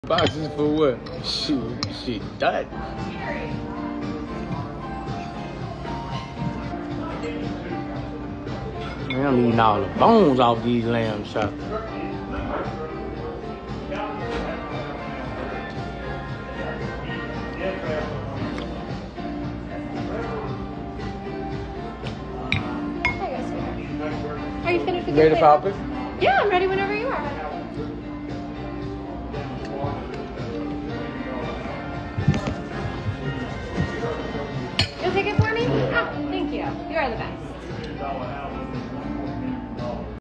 Boxes for what? Shit, that. Man, I'm eating all the bones off these lamb chops. Are you finished with Ready for office? Yeah, I'm ready whenever you are. You'll take it for me? Oh, thank you. You are the best.